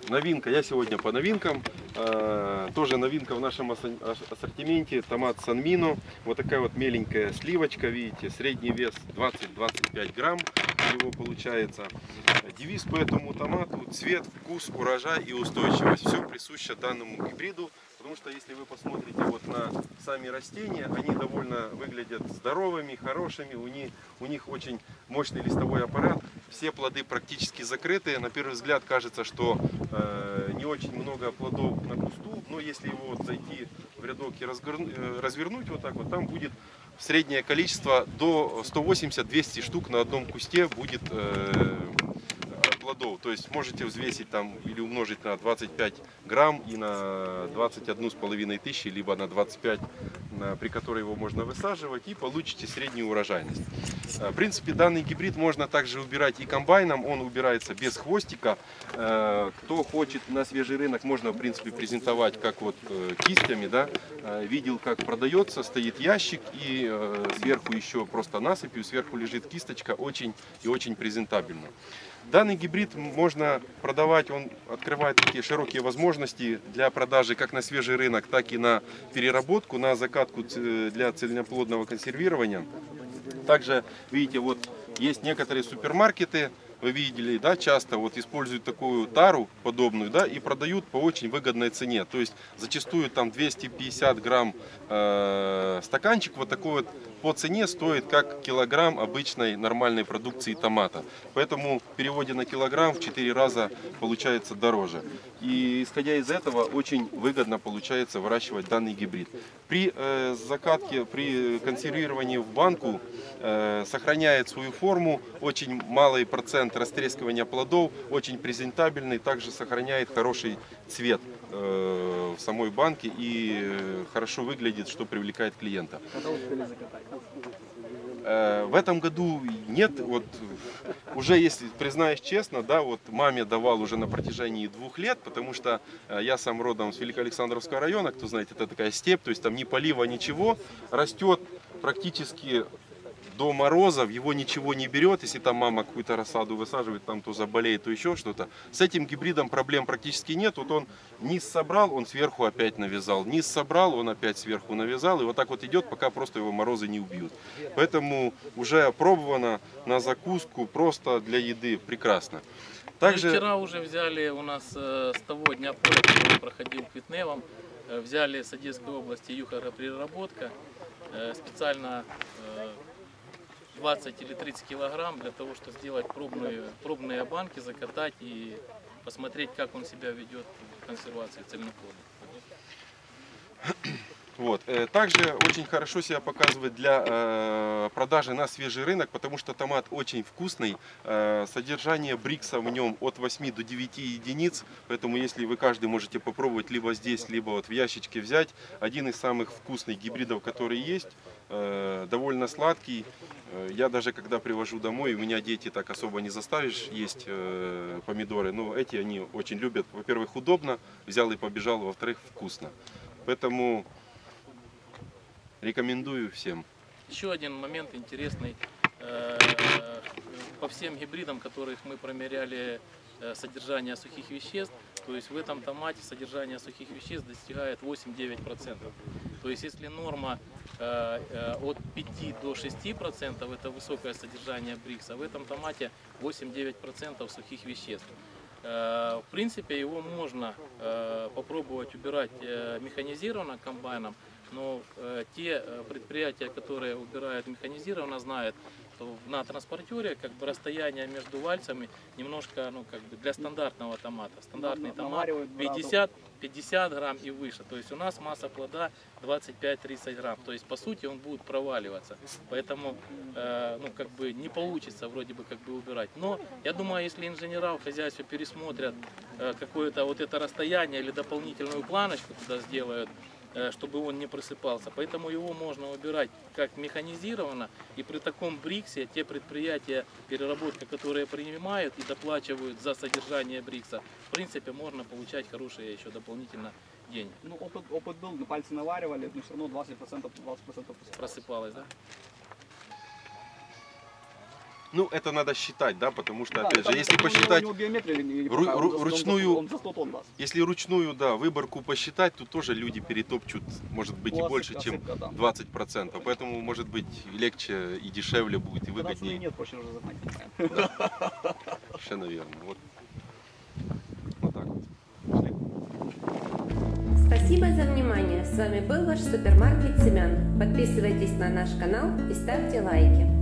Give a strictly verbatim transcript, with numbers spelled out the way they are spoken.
новинка, я сегодня по новинкам. Тоже новинка в нашем ассортименте, томат Санмино. Вот такая вот меленькая сливочка, видите, средний вес двадцать-двадцать пять грамм у него получается. Девиз по этому томату: цвет, вкус, урожай и устойчивость. Все присуще данному гибриду. Потому что если вы посмотрите вот на сами растения, они довольно выглядят здоровыми, хорошими, у них, у них очень мощный листовой аппарат, все плоды практически закрыты. На первый взгляд кажется, что э, не очень много плодов на кусту, но если его вот зайти в рядок и развернуть, развернуть вот так вот, там будет среднее количество до ста восьмидесяти — двухсот штук на одном кусте будет э, плодов. То есть можете взвесить там или умножить на двадцать пять грамм и на двадцать одну с половиной тысячи, либо на двадцать пять, при которой его можно высаживать, и получите среднюю урожайность. В принципе, данный гибрид можно также убирать и комбайном, он убирается без хвостика. Кто хочет на свежий рынок, можно в принципе презентовать как вот кистями, да. Видел, как продается, стоит ящик и сверху еще просто насыпью, сверху лежит кисточка, очень и очень презентабельно. Данный гибрид можно продавать, он открывает такие широкие возможности для продажи как на свежий рынок, так и на переработку, на закатку для цельноплодного консервирования. Также, видите, вот есть некоторые супермаркеты, вы видели, да, часто вот используют такую тару подобную, да, и продают по очень выгодной цене. То есть зачастую там двести пятьдесят грамм э, стаканчик вот такой вот по цене стоит как килограмм обычной нормальной продукции томата. Поэтому в переводе на килограмм в четыре раза получается дороже. И исходя из этого очень выгодно получается выращивать данный гибрид. При э, закатке, при консервировании в банку э, сохраняет свою форму, очень малый процент растрескивания плодов, очень презентабельный, также сохраняет хороший цвет э, в самой банке и э, хорошо выглядит, что привлекает клиента. Э, в этом году нет, вот уже, если признаюсь честно, да, вот маме давал уже на протяжении двух лет, потому что э, я сам родом с Великоалександровского района, кто знаете, это такая степь, то есть там ни полива, ничего, растет практически до морозов, его ничего не берет. Если там мама какую-то рассаду высаживает, там то заболеет, то еще что-то. С этим гибридом проблем практически нет. Вот он низ собрал, он сверху опять навязал. Низ собрал, он опять сверху навязал. И вот так вот идет, пока просто его морозы не убьют. Поэтому уже опробовано на закуску, просто для еды прекрасно. Также... Мы вчера уже взяли у нас э, с того дня поля, который проходил Квитневом, э, взяли с Одесской области югопереработка, э, специально э, двадцать или тридцать килограмм для того, чтобы сделать пробные, пробные банки, закатать и посмотреть, как он себя ведет в консервации цельноплодных. Вот. Также очень хорошо себя показывает для э, продажи на свежий рынок, потому что томат очень вкусный. Э, содержание брикса в нем от восьми до девяти единиц, поэтому если вы каждый можете попробовать либо здесь, либо вот в ящичке взять. Один из самых вкусных гибридов, которые есть, э, довольно сладкий. Я даже когда привожу домой, у меня дети так особо не заставишь есть э, помидоры, но эти они очень любят. Во-первых, удобно, взял и побежал, во-вторых, вкусно. Поэтому рекомендую всем. Еще один момент интересный. По всем гибридам, которых мы промеряли содержание сухих веществ, то есть в этом томате содержание сухих веществ достигает восемь-девять процентов. То есть если норма от пяти до шести процентов, это высокое содержание брикса, в этом томате восемь-девять процентов сухих веществ. В принципе, его можно попробовать убирать механизированно комбайном, но те предприятия, которые убирают механизированно, знают, что на транспортере как бы расстояние между вальцами немножко, ну, как бы для стандартного томата. Стандартный томат пятьдесят грамм и выше. То есть у нас масса плода двадцать пять-тридцать грамм. То есть по сути он будет проваливаться. Поэтому э, ну, как бы не получится вроде бы как бы убирать. Но я думаю, если инженера в хозяйстве пересмотрят э, какое-то вот это расстояние или дополнительную планочку туда сделают, чтобы он не просыпался. Поэтому его можно убирать как механизированно, и при таком бриксе те предприятия переработки, которые принимают и доплачивают за содержание брикса, в принципе можно получать хорошие еще дополнительно деньги. Ну, опыт, опыт был, на пальцы наваривали, но все равно двадцать процентов, двадцать процентов просыпалось, да? Ну, это надо считать, да, потому что, Да, опять там же, если у него- посчитать, У него биометрия не- не ру- такая, он ру- за- он за- ручную- Он за сто тонн даст. если ручную, да, выборку посчитать, то тоже люди перетопчут, может быть, и Ну, больше, осыпка, чем осыпка, да. двадцать процентов. Поэтому, может быть, легче и дешевле будет, и Когда цены выгоднее. нет, проще уже загнать. Совершенно верно. Вот, вот так вот. Спасибо за внимание. С вами был ваш супермаркет Семян. Подписывайтесь на наш канал и ставьте лайки.